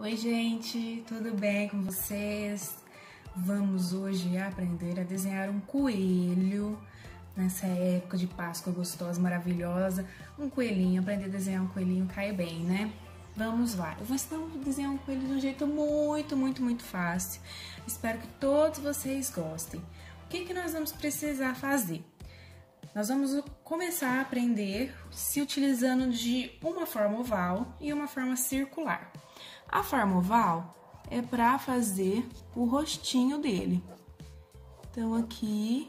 Oi, gente, tudo bem com vocês? Vamos hoje aprender a desenhar um coelho nessa época de Páscoa gostosa, maravilhosa. Um coelhinho, aprender a desenhar um coelhinho cai bem, né? Vamos lá. Eu vou ensinar a desenhar um coelho de um jeito muito fácil. Espero que todos vocês gostem. O que nós vamos precisar fazer? Nós vamos começar a aprender se utilizando de uma forma oval e uma forma circular. A forma oval é para fazer o rostinho dele. Então, aqui,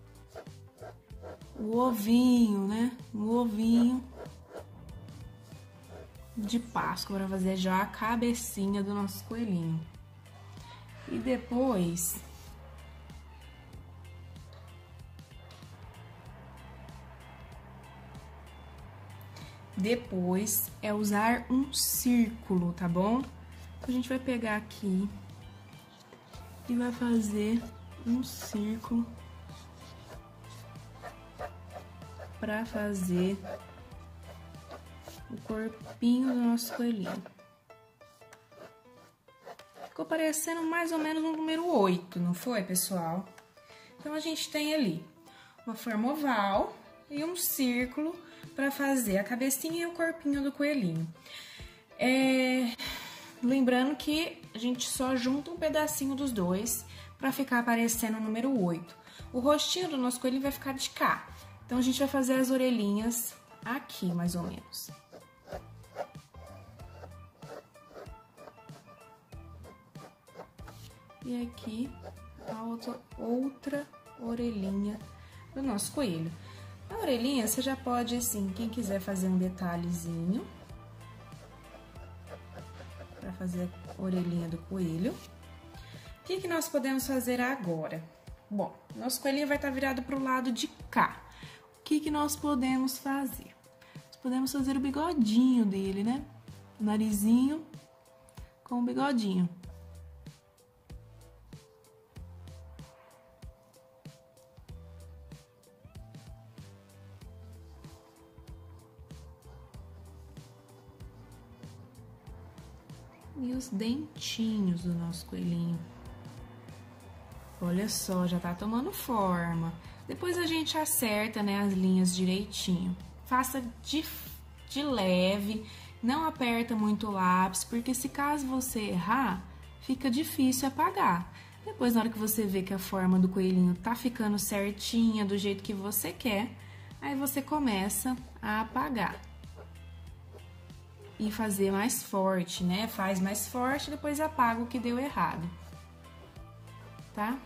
o ovinho, né? O ovinho de Páscoa para fazer já a cabecinha do nosso coelhinho. E depois é usar um círculo, tá bom? Então, a gente vai pegar aqui e vai fazer um círculo para fazer o corpinho do nosso coelhinho. Ficou parecendo mais ou menos um número 8, não foi, pessoal? Então, a gente tem ali uma forma oval e um círculo para fazer a cabecinha e o corpinho do coelhinho. Lembrando que a gente só junta um pedacinho dos dois para ficar aparecendo o número 8. O rostinho do nosso coelhinho vai ficar de cá. Então, a gente vai fazer as orelhinhas aqui, mais ou menos. E aqui a outra orelhinha do nosso coelho. A orelhinha, você já pode, assim, quem quiser fazer um detalhezinho para fazer a orelhinha do coelho. O que nós podemos fazer agora? Bom, nosso coelhinho vai estar virado para o lado de cá. O que nós podemos fazer? Nós podemos fazer o bigodinho dele, né? O narizinho com o bigodinho. E os dentinhos do nosso coelhinho. Olha só, já tá tomando forma. Depois a gente acerta, né, as linhas direitinho. Faça de leve, não aperta muito o lápis, porque se caso você errar, fica difícil apagar. Depois, na hora que você vê que a forma do coelhinho tá ficando certinha, do jeito que você quer, aí você começa a apagar. E fazer mais forte, né? Faz mais forte, depois apaga o que deu errado, tá?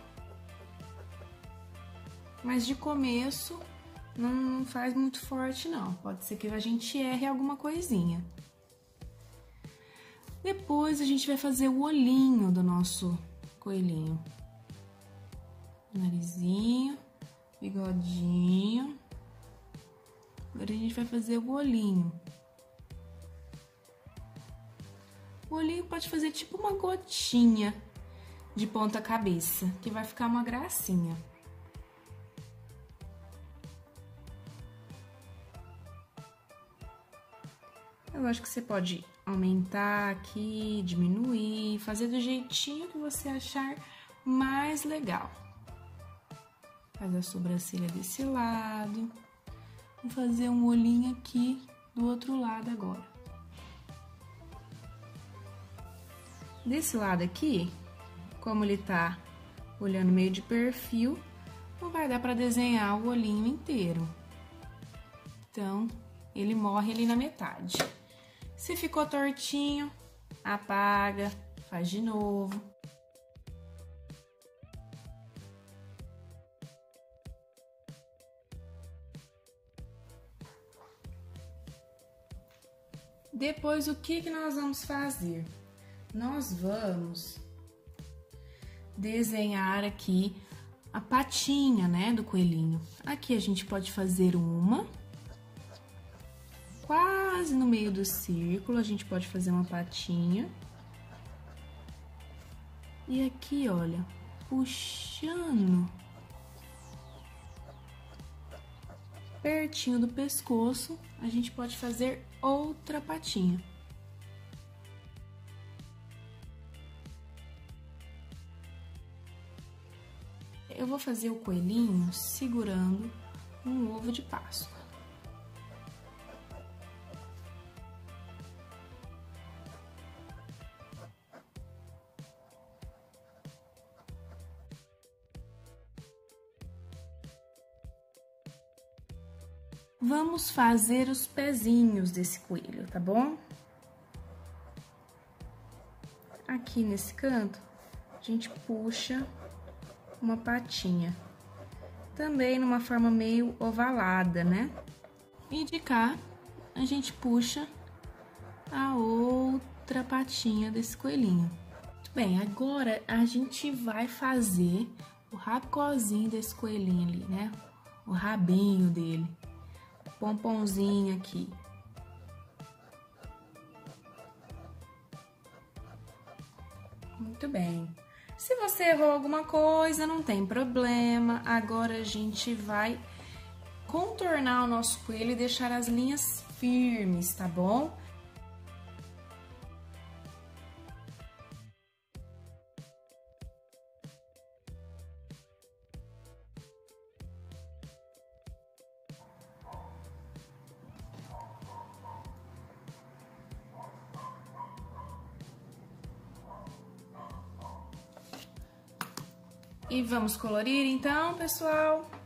Mas de começo, não faz muito forte, não. Pode ser que a gente erre alguma coisinha. Depois, a gente vai fazer o olhinho do nosso coelhinho. Narizinho, bigodinho. Agora, a gente vai fazer o olhinho. O olhinho pode fazer tipo uma gotinha de ponta cabeça, que vai ficar uma gracinha. Eu acho que você pode aumentar aqui, diminuir, fazer do jeitinho que você achar mais legal. Faz a sobrancelha desse lado. Vou fazer um olhinho aqui do outro lado agora. Desse lado aqui, como ele tá olhando meio de perfil, não vai dar pra desenhar o olhinho inteiro. Então, ele morre ali na metade. Se ficou tortinho, apaga, faz de novo. Depois, o que nós vamos fazer? Nós vamos desenhar aqui a patinha, né, do coelhinho. Aqui a gente pode fazer uma, quase no meio do círculo, a gente pode fazer uma patinha. E aqui, olha, puxando pertinho do pescoço, a gente pode fazer outra patinha. eu vou fazer o coelhinho segurando um ovo de Páscoa. Vamos fazer os pezinhos desse coelho, tá bom? Aqui nesse canto, a gente puxa uma patinha. Também numa forma meio ovalada, né? E de cá, a gente puxa a outra patinha desse coelhinho. Muito bem, agora a gente vai fazer o racozinho desse coelhinho ali, né? O rabinho dele. Pomponzinho aqui. Muito bem. Se você errou alguma coisa, não tem problema. Agora a gente vai contornar o nosso coelho e deixar as linhas firmes, tá bom? E vamos colorir então, pessoal?